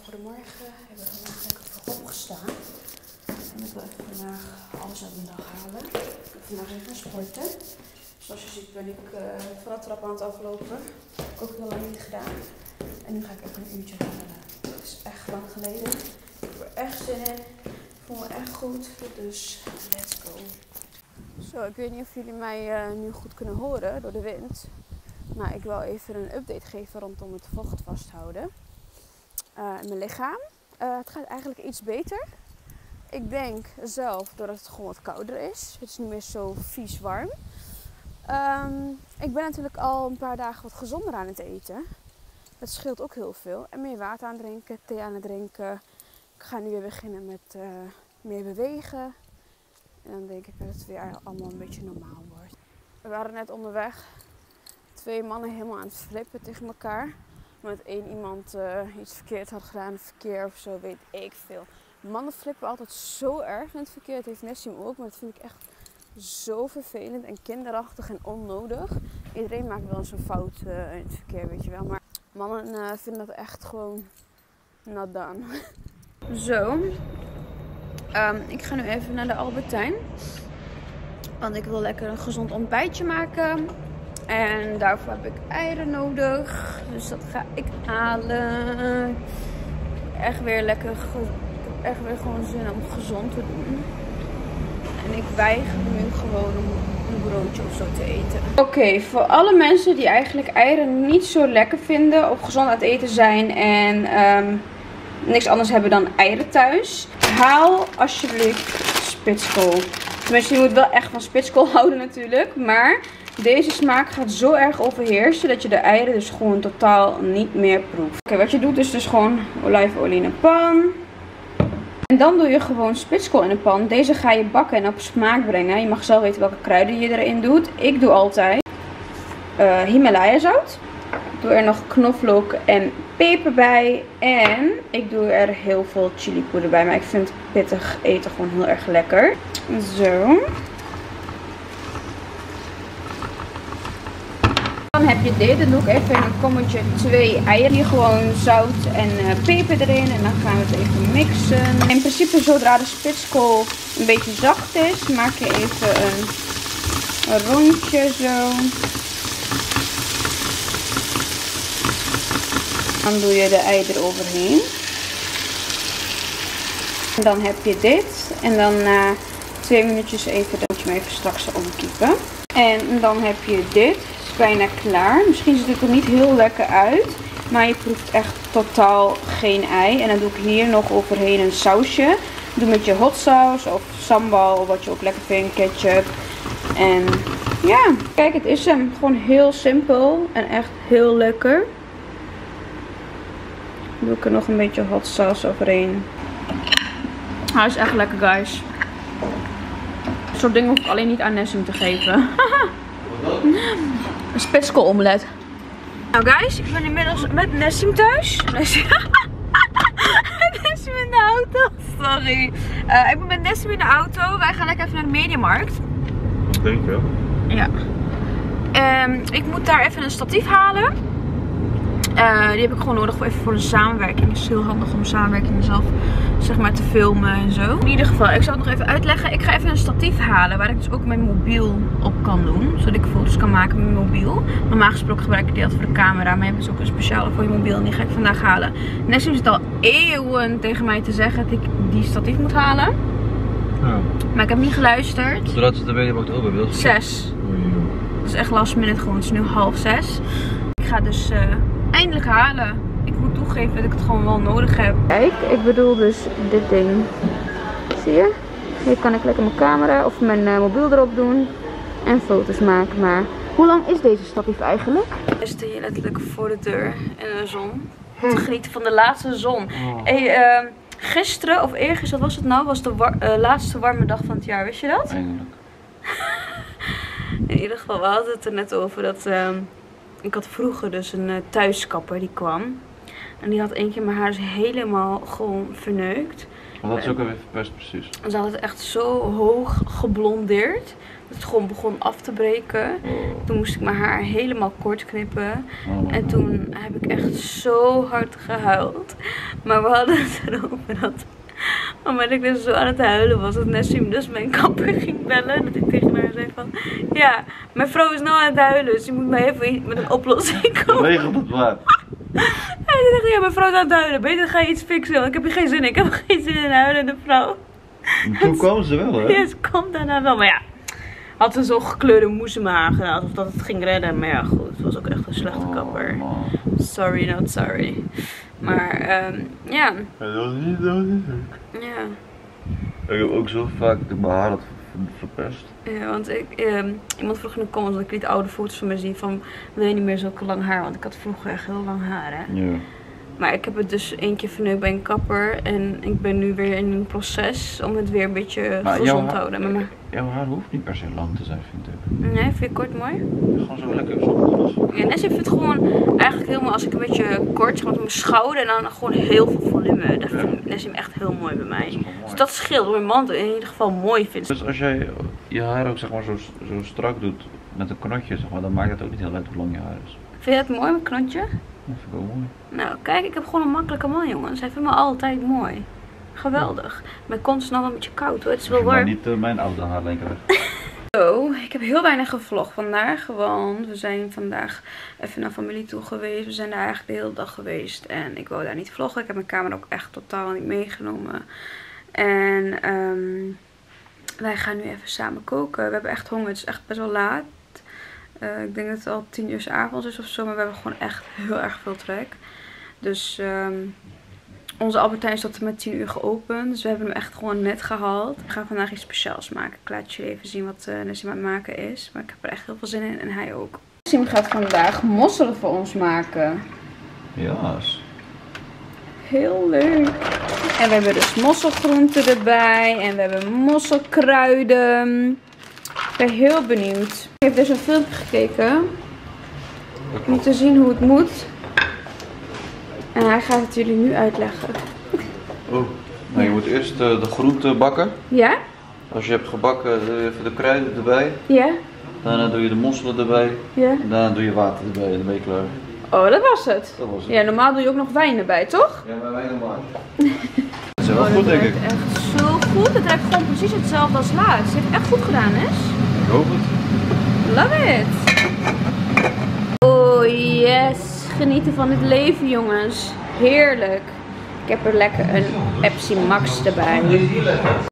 Goedemorgen. We hebben vandaag lekker vroeg opgestaan. En ik wil even vandaag alles uit mijn dag halen. Ik ga vandaag even sporten. Zoals je ziet ben ik van de trap aan het aflopen. Dat heb ik ook heel lang niet gedaan. En nu ga ik even een uurtje wandelen. Dat is echt lang geleden. Ik heb er echt zin in. Ik voel me echt goed. Dus let's go. Zo, ik weet niet of jullie mij nu goed kunnen horen door de wind. Maar ik wil even een update geven rondom het vocht vasthouden. In mijn lichaam. Het gaat eigenlijk iets beter. Ik denk zelf doordat het gewoon wat kouder is. Het is niet meer zo vies warm. Ik ben natuurlijk al een paar dagen wat gezonder aan het eten. Dat scheelt ook heel veel. En meer water aan het drinken, thee aan het drinken. Ik ga nu weer beginnen met meer bewegen. En dan denk ik dat het weer allemaal een beetje normaal wordt. We waren net onderweg. 2 mannen helemaal aan het flippen tegen elkaar. Omdat één iemand iets verkeerd had gedaan, een verkeer of zo, weet ik veel. Mannen flippen altijd zo erg in het verkeer. Dat heeft Nessim ook, maar dat vind ik echt zo vervelend en kinderachtig en onnodig. Iedereen maakt wel eens een fout in het verkeer, weet je wel. Maar mannen vinden dat echt gewoon not done. Zo. Ik ga nu even naar de Albertijn. Want ik wil lekker een gezond ontbijtje maken. En daarvoor heb ik eieren nodig. Dus dat ga ik halen. Echt weer lekker. Ik heb echt weer gewoon zin om gezond te doen. En ik weiger nu gewoon om een broodje of zo te eten. Oké, voor alle mensen die eigenlijk eieren niet zo lekker vinden. Of gezond aan het eten zijn. En niks anders hebben dan eieren thuis. Haal alsjeblieft spitskool. Tenminste, je moet wel echt van spitskool houden natuurlijk. Maar deze smaak gaat zo erg overheersen dat je de eieren dus gewoon totaal niet meer proeft. Oké, wat je doet is dus gewoon olijfolie in een pan. En dan doe je gewoon spitskool in een pan. Deze ga je bakken en op smaak brengen. Je mag zelf weten welke kruiden je erin doet. Ik doe altijd Himalaya zout. Ik doe er nog knoflook en peper bij. En ik doe er heel veel chilipoeder bij. Maar ik vind pittig eten gewoon heel erg lekker. Zo. Dan heb je dit. Dan doe ik even in een kommetje 2 eieren. Hier gewoon zout en peper erin. En dan gaan we het even mixen. In principe zodra de spitskool een beetje zacht is, maak je even een rondje zo. Dan doe je de ei eroverheen. En dan heb je dit. En dan na 2 minuutjes even, dan moet je hem even straks omkiepen. En dan heb je dit. Het is bijna klaar. Misschien ziet het er niet heel lekker uit. Maar je proeft echt totaal geen ei. En dan doe ik hier nog overheen een sausje. Doe met je hot sauce of sambal. Of wat je ook lekker vindt. Ketchup. En ja, kijk, het is hem. Gewoon heel simpel. En echt heel lekker. Dan doe ik er nog een beetje hot sauce overheen. Hij is echt lekker, guys. Dit soort dingen hoef ik alleen niet aan Nessim te geven. Een spitskool omelet. Nou guys, ik ben inmiddels met Nessim thuis. Nessim in de auto. Sorry. Ik ben met Nessim in de auto. Wij gaan lekker even naar de Mediamarkt. Ik denk wel. Ja. Ik moet daar even een statief halen. Die heb ik gewoon nodig voor een samenwerking. Het is heel handig om samenwerking zelf zeg maar te filmen en zo. In ieder geval, ik zal het nog even uitleggen. Ik ga even een statief halen waar ik dus ook mijn mobiel op kan doen. Zodat ik foto's kan maken met mijn mobiel. Normaal gesproken gebruik ik die altijd voor de camera. Maar je hebt dus ook een speciale voor je mobiel en die ga ik vandaag halen. Nessim zit al eeuwen tegen mij te zeggen dat ik die statief moet halen. Ja. Maar ik heb niet geluisterd. Zodat ze de Mediamarkt open wil. 6. Dat is echt last minute gewoon. Het is nu 5:30. Ik ga dus eindelijk halen. Ik moet toegeven dat ik het gewoon wel nodig heb. Kijk, ik bedoel dus dit ding. Zie je? Hier kan ik lekker mijn camera of mijn mobiel erop doen. En foto's maken. Maar hoe lang is deze statief eigenlijk? Ik sta hier letterlijk voor de deur in de zon. Te genieten van de laatste zon. Oh. Hey, gisteren of eergisteren, wat was het nou? Was de laatste warme dag van het jaar. Wist je dat? Eindelijk. In ieder geval, we hadden het er net over dat ik had vroeger dus een thuiskapper die kwam. En die had één keer mijn haar dus helemaal gewoon verneukt. Wat is ook alweer verpest precies? Ze had het echt zo hoog geblondeerd. Dat het gewoon begon af te breken. Toen moest ik mijn haar helemaal kort knippen. En toen heb ik echt zo hard gehuild. Maar we hadden het erover dat... Omdat ik dus zo aan het huilen was, dat Nessim dus mijn kapper ging bellen. Dat ik tegen haar zei van... Ja, mijn vrouw is nou aan het huilen. Dus je moet mij even met een oplossing komen. Regelt het maar. Hij zei, ja, mijn vrouw is aan het huilen. Beter ga je iets fixen, want ik heb hier geen zin in. Ik heb geen zin in een huilende vrouw. Toen kwam ze wel, hè? Ja, ze kwam daarna wel. Maar ja, had ze zo'n gekleurde moes in mijn haar gedaan. Alsof dat het ging redden. Maar ja, goed. Het was ook echt een slechte kapper. Man. Sorry, not sorry. Maar, ja. Dat was niet leuk. Ja. Ik heb ook zo vaak mijn haar had verpest. Ja, want iemand vroeg in de comments dat ik liet oude foto's van me zien van... Wil je niet meer zulke lang haar? Want ik had vroeger echt heel lang haar, hè. Ja. Maar ik heb het dus één keer verneukt bij een kapper. En ik ben nu weer in een proces om het weer een beetje gezond te houden. Maar jouw haar hoeft niet per se lang te zijn, vind ik. nee, vind je kort mooi? Gewoon zo lekker zo. Ja, Nessie vindt het gewoon eigenlijk heel mooi als ik een beetje kort, zeg maar op mijn schouder en dan gewoon heel veel volume. Dat vindt Nessie echt heel mooi bij mij. Dus dat scheelt, wat mijn man in ieder geval mooi vindt. Dus als jij je haar ook zeg maar zo strak doet met een knotje, zeg maar, dan maakt het ook niet heel uit hoe lang je haar is. Vind je het mooi, mijn knotje? Dat vind ik ook mooi. Nou, kijk, ik heb gewoon een makkelijke man, jongens. Hij vindt me altijd mooi. Geweldig. Mijn kont is nog wel een beetje koud, hoor. Het is wel warm. Maar niet mijn oude haarlijn weg. Zo, ik heb heel weinig gevlogd vandaag, want we zijn vandaag even naar familie toe geweest. We zijn daar eigenlijk de hele dag geweest en ik wou daar niet vloggen. Ik heb mijn camera ook echt totaal niet meegenomen. En wij gaan nu even samen koken. We hebben echt honger, het is echt best wel laat. Ik denk dat het al 10 uur 's avonds is of zo, maar we hebben gewoon echt heel erg veel trek. Dus onze Albert Heijn is tot en met 10 uur geopend. Dus we hebben hem echt gewoon net gehaald. We gaan vandaag iets speciaals maken. Ik laat jullie even zien wat Nessim aan het maken is. Maar ik heb er echt heel veel zin in en hij ook. Nessim gaat vandaag mosselen voor ons maken. Ja. Heel leuk. En we hebben dus mosselgroenten erbij. En we hebben mosselkruiden. Ik ben heel benieuwd. Ik heb dus een filmpje gekeken. Om te zien hoe het moet. En hij gaat het jullie nu uitleggen. Oh, nou, je moet eerst de groenten bakken. Ja? Als je hebt gebakken, doe je even de kruiden erbij. Ja? Daarna doe je de mosselen erbij. Ja? En daarna doe je water erbij en dan ben je klaar. Oh, dat was het. Dat was het. Ja, normaal doe je ook nog wijn erbij, toch? Ja, maar wijn en water. Dat is wel goed, denk ik. Echt zo goed. Het ruikt gewoon precies hetzelfde als laatst. Je hebt het echt goed gedaan, hè? Ik hoop het. Love it. Oh yes. Genieten van het leven, jongens. Heerlijk. Ik heb er lekker een Pepsi Max erbij.